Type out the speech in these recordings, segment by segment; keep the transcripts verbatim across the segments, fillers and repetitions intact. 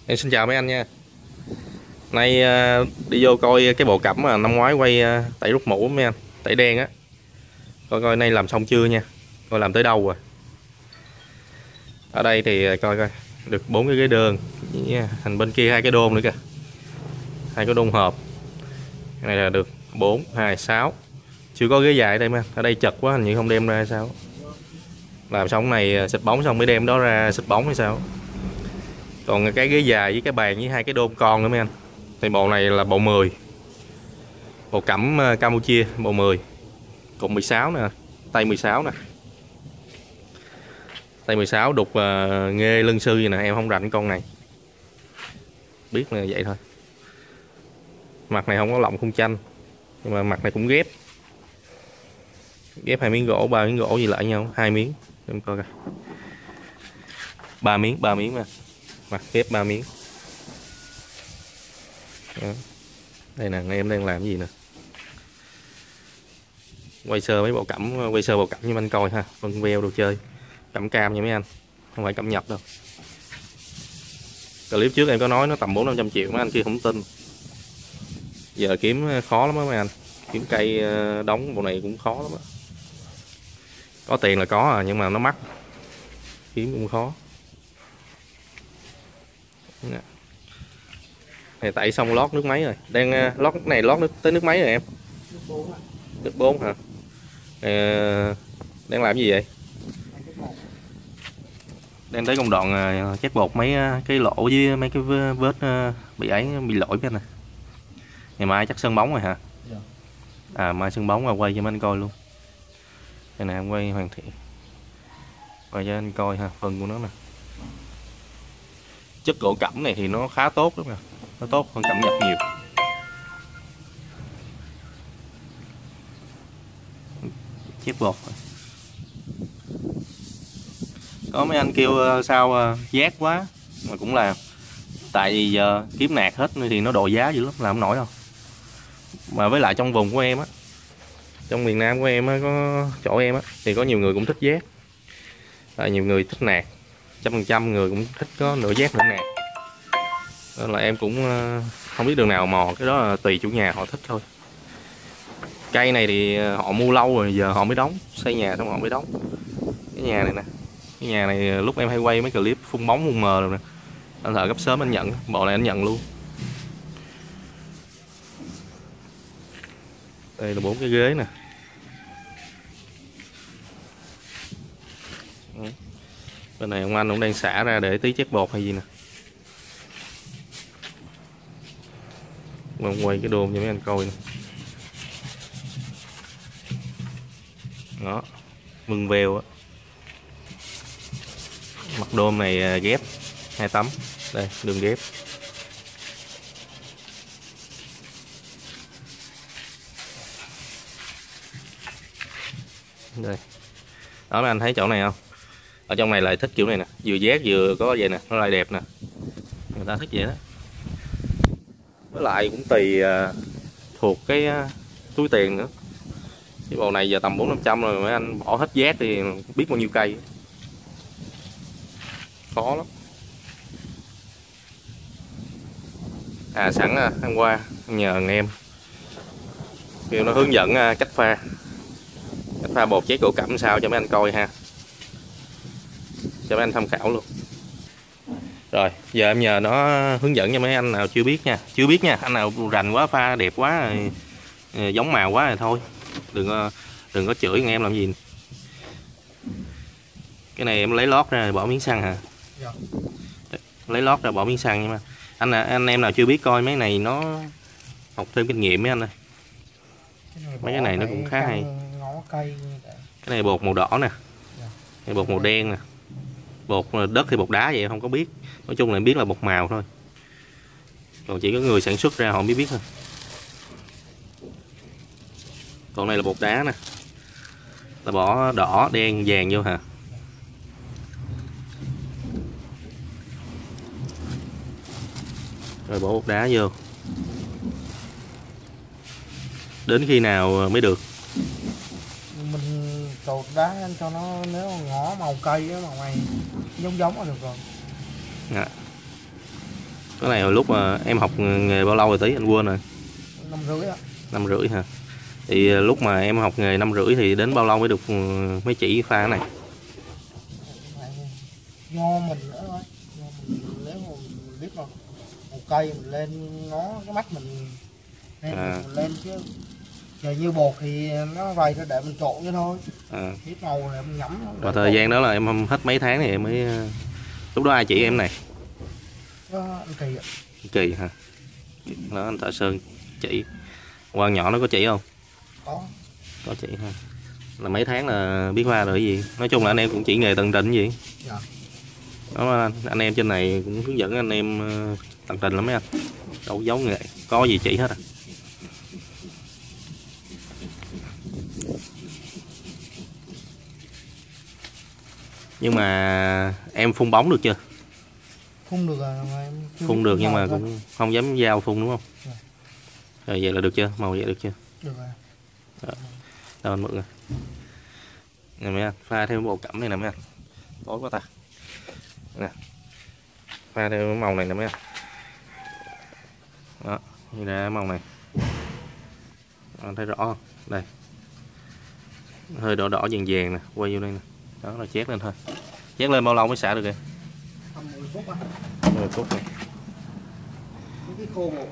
Em xin chào mấy anh nha. Nay à, đi vô coi cái bộ cẩm mà năm ngoái quay à, tẩy rút mũ mấy anh, tẩy đen á. Coi coi nay làm xong chưa nha. Coi làm tới đâu rồi. Ở đây thì à, coi coi được bốn cái ghế đơn. Yeah. Thành bên kia hai cái đôn nữa kìa. Hai cái đôn hộp. Cái này là được bốn, hai, sáu. Chưa có ghế dài ở đây mấy anh. Ở đây chật quá hình như không đem ra hay sao. Làm xong này à, xịt bóng xong mới đem đó ra xịt bóng hay sao. Còn cái ghế dài với cái bàn với hai cái đôn con nữa mấy anh. Thì bộ này là bộ mười. Bộ cẩm Campuchia bộ mười. Cụm mười sáu nè, tay mười sáu nè. Tay mười sáu đục uh, nghê lân sư vậy nè, em không rành con này. Biết là vậy thôi. Mặt này không có lọng khung chanh. Nhưng mà mặt này cũng ghép. Ghép hai miếng gỗ, ba miếng gỗ gì lại nhau, hai miếng. Em coi coi. ba miếng, ba miếng nè. Mặt ghép ba miếng. Đó. Đây nè, em đang làm cái gì nè. Quay sơ mấy bộ cẩm, quay sơ bộ cẩm như anh coi ha, phân veo đồ chơi. Cẩm cam nha mấy anh, không phải cẩm nhập đâu. Clip trước em có nói nó tầm bốn năm trăm triệu, mấy anh kia không tin. Giờ kiếm khó lắm đó mấy anh. Kiếm cây đóng bộ này cũng khó lắm đó. Có tiền là có à, nhưng mà nó mắc. Kiếm cũng khó. Này tẩy xong lót nước máy rồi. Đang lót này lót nước tới nước máy rồi em. Nước bốn hả? À, đang làm gì vậy? Đang tới công đoạn uh, chét bột mấy uh, cái lỗ với mấy cái vết uh, bị ấy bị lỗi bên này. Ngày mai chắc sơn bóng rồi hả? À mai sơn bóng rồi quay cho anh coi luôn. Đây nè em quay hoàn thiện. Quay cho anh coi ha, phần của nó nè. Chất gỗ cẩm này thì nó khá tốt đúng không? Nó tốt hơn cẩm nhập nhiều. Chép bột. Có mấy anh kêu sao giác quá mà cũng làm. Tại vì giờ kiếm nạt hết thì nó độ giá dữ lắm, làm không nổi đâu. Mà với lại trong vùng của em á, trong miền Nam của em á, có chỗ em á thì có nhiều người cũng thích giác. Tại nhiều người thích nạt, trăm phần trăm người cũng thích có nửa giác nửa nạt. Nên là em cũng không biết đường nào mò, cái đó là tùy chủ nhà họ thích thôi. Cây này thì họ mua lâu rồi, giờ họ mới đóng, xây nhà xong họ mới đóng. Cái nhà này nè, cái nhà này lúc em hay quay mấy clip phun bóng phun mờ rồi nè, anh thợ gấp sớm anh nhận, bộ này anh nhận luôn. Đây là bốn cái ghế nè. Bên này ông anh cũng đang xả ra để tí chét bột hay gì nè. Mình quay cái đồn cho mấy anh coi nè. Đó, mừng vèo á. Mặt đôm này ghép hai tấm. Đây, đường ghép. Đây. Đó mấy anh thấy chỗ này không? Ở trong này lại thích kiểu này nè, vừa giác vừa có vậy nè, nó lại đẹp nè. Người ta thích vậy đó. Với lại cũng tùy uh, thuộc cái uh, túi tiền nữa. Cái bộ này giờ tầm bốn năm trăm rồi mấy anh bỏ hết giác thì biết bao nhiêu cây. Khó lắm. À sẵn à, hôm qua nhờ anh em kêu nó hướng dẫn uh, cách pha. Cách pha bột chét gỗ cẩm sao cho mấy anh coi ha. Cho mấy anh tham khảo luôn. Rồi, giờ em nhờ nó hướng dẫn cho mấy anh nào chưa biết nha. Chưa biết nha, anh nào rành quá, pha đẹp quá, giống màu quá rồi thôi. Đừng đừng có chửi anh em làm gì. Cái này em lấy lót ra bỏ miếng xăng hả? Dạ. Lấy lót ra bỏ miếng xăng nhưng mà anh anh em nào chưa biết coi mấy này nó học thêm kinh nghiệm mấy anh ơi. Mấy cái này nó cũng khá hay. Cái này bột màu đỏ nè. Cái bột màu đen nè. Bột đất thì bột đá vậy không có biết. Nói chung là em biết là bột màu thôi. Còn chỉ có người sản xuất ra họ mới biết thôi. Còn này là bột đá nè. Là bỏ đỏ, đen, vàng vô hả? Rồi bỏ bột đá vô. Đến khi nào mới được? Mình cột đá cho nó, nếu ngó màu cây á, màu này giống giống là được rồi. À. Cái này hồi lúc mà em học nghề bao lâu rồi tí anh quên rồi. Năm rưỡi á. Năm rưỡi hả? Thì lúc mà em học nghề năm rưỡi thì đến bao lâu mới được mấy chỉ pha cái này? Do mình nữa thôi. Do mình nếu mà mình biết mà một cây mình lên nó cái mắt mình nên à. Mình lên chứ. Giờ như bột thì nó vầy ra để mình trộn cho thôi. À. Biết màu rồi mình ngắm. Và thời gian đó là em hết mấy tháng thì em mới lúc đó ai chỉ em này? Đó, anh Kỳ ạ. Kỳ hả? Đó anh Thợ Sơn chỉ. Quan nhỏ nó có chỉ không? Có. Có chỉ ha. Là mấy tháng là biết hoa rồi cái gì? Nói chung là anh em cũng chỉ nghề tận tình gì? Dạ. Đó anh, anh em trên này cũng hướng dẫn anh em tận tình lắm mấy anh. Đâu giấu nghề, có gì chỉ hết à. Nhưng mà em phun bóng được chưa? Phun được rồi mà em phun được nhưng mà thôi. Cũng không dám giao phun đúng không? Dạ. Rồi vậy là được chưa? Màu vậy được chưa? Được rồi. Đó. Đâu anh mượn rồi. Nè mấy anh, pha thêm bộ cẩm này nè mấy anh. Tối quá ta. Nè. Pha thêm cái màu này nè mấy anh. Đó, như là màu này. Anh thấy rõ không? Đây. Hơi đỏ đỏ vàng vàng nè, quay vô đây nè. Đó là chét lên thôi. Chét lên bao lâu mới xả được kìa? mười phút á. mười phút này. Cái khô một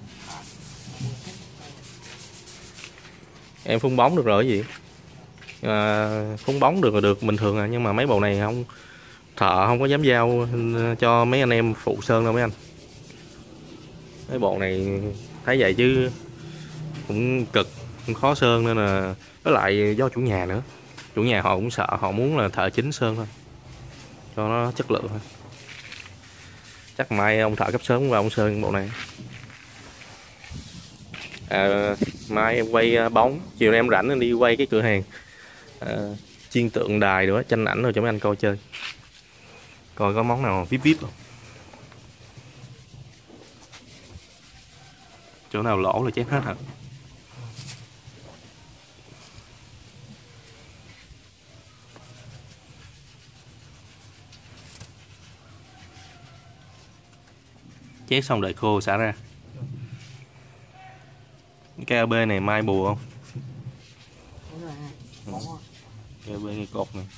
em phun bóng được rồi cái gì? À, phun bóng được là được bình thường à, nhưng mà mấy bộ này không, thợ không có dám giao cho mấy anh em phụ sơn đâu mấy anh. Mấy bộ này thấy vậy chứ cũng cực, cũng khó sơn nên là với lại do chủ nhà nữa. Chủ nhà họ cũng sợ, họ muốn là thợ chính sơn thôi cho nó chất lượng thôi. Chắc mai ông thợ cấp sớm vào ông sơn bộ này. À, mai em quay bóng, chiều nay em rảnh em đi quay cái cửa hàng à, chiên tượng đài nữa, tranh ảnh rồi cho mấy anh coi chơi, coi có món nào vip vip không, chỗ nào lỗ là chép hết hả. Chét xong đợi khô xả ra. Cái a bê này mai bùa không? Cái a bê cái cột này.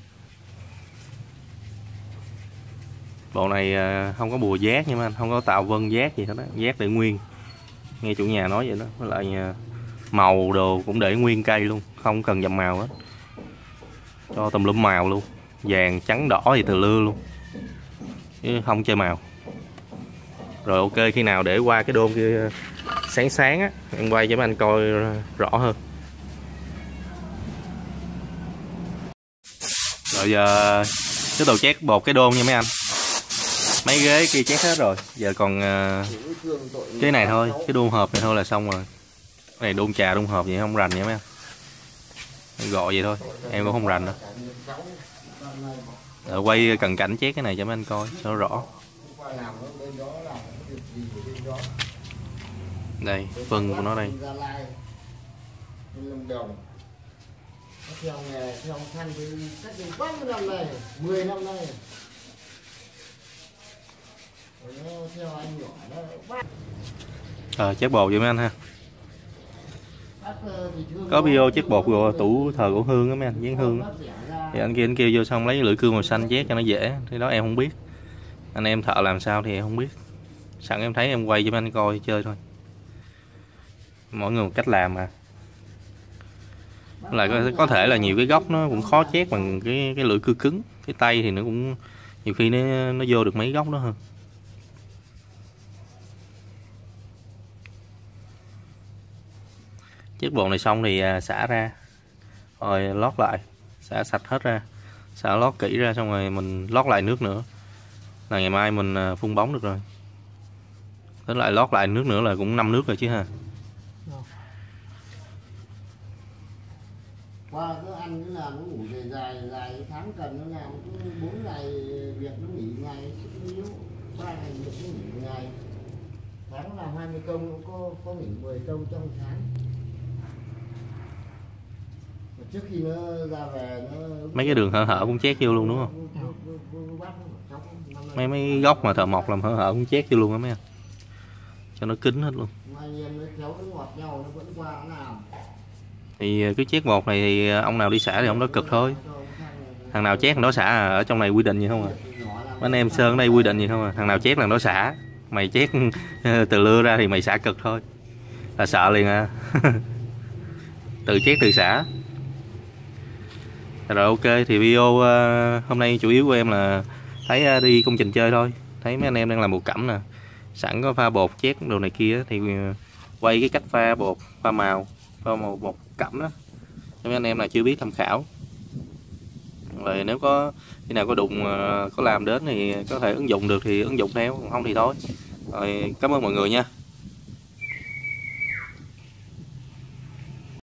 Bộ này không có bùa giác nha anh, không có tạo vân giác gì hết đó, giác để nguyên. Nghe chủ nhà nói vậy đó, với lại màu đồ cũng để nguyên cây luôn, không cần dầm màu hết. Cho tùm lum màu luôn, vàng trắng đỏ gì từ lưa luôn. Chứ không chơi màu. Rồi ok, khi nào để qua cái đôn kia sáng sáng á, em quay cho mấy anh coi rõ hơn. Rồi giờ tiếp tục chét bột cái đôn nha mấy anh. Mấy ghế kia chét hết rồi, giờ còn cái này thôi, cái đôn hộp này thôi là xong rồi. Cái này đôn trà đôn hộp vậy không rành nha mấy anh. Gọi vậy thôi, em cũng không rành nữa. Rồi quay cận cảnh chét cái này cho mấy anh coi cho nó rõ. Đây, phân của nó đây. Theo nghề, theo thanh thì cách đây bao nhiêu năm nay, mười năm nay. Theo anh nhỏ đó. Ờ, chét bột vậy mấy anh ha. Có video chét bột rồi tủ thờ của Hương á mấy anh, dán Hương á. Thì anh kia anh kêu vô xong lấy lưỡi cưa màu xanh chét cho nó dễ, thì đó em không biết. Anh em thợ làm sao thì em không biết. Sẵn em thấy em quay cho mấy anh coi chơi thôi. Mỗi người một cách làm mà. Lại có, có thể là nhiều cái góc nó cũng khó chét bằng cái cái lưỡi cưa cứng, cái tay thì nó cũng nhiều khi nó nó vô được mấy góc đó hơn. Chiếc bột này xong thì xả ra, rồi lót lại, xả sạch hết ra, xả lót kỹ ra xong rồi mình lót lại nước nữa, là ngày mai mình phun bóng được rồi. Tới lại lót lại nước nữa là cũng năm nước rồi chứ ha. Qua cứ ăn cứ làm nó ngủ dài dài dài tháng cần nó làm cứ bốn ngày việc nó nghỉ ngày yếu, ba ngày việc nó nghỉ ngày, tháng làm hai mươi công cũng có có nghỉ mười công trong tháng. Trước khi nó ra về nó mấy cái đường hở hở cũng chét vô luôn đúng không? Bắt mấy mấy góc mà thợ mộc làm hở hở cũng chét vô luôn á mấy anh, cho nó kín hết luôn. Thì cứ chét một này thì ông nào đi xả thì ông đó cực thôi, thằng nào chét thằng đó xả à. Ở trong này quy định gì không à, mấy anh em sơn ở đây quy định gì không à, thằng nào chét thằng đó xả, mày chét từ lưa ra thì mày xả cực thôi, là sợ liền à. Tự chét tự xả. Rồi ok, thì video uh, hôm nay chủ yếu của em là thấy uh, đi công trình chơi thôi, thấy mấy anh em đang làm bột cẩm nè, sẵn có pha bột chét đồ này kia thì uh, quay cái cách pha bột, pha màu, pha màu bột cẩm đó cho mấy anh em là chưa biết tham khảo. Rồi nếu có khi nào có đụng uh, có làm đến thì có thể ứng dụng được thì ứng dụng theo, còn không thì thôi. Rồi cảm ơn mọi người nha.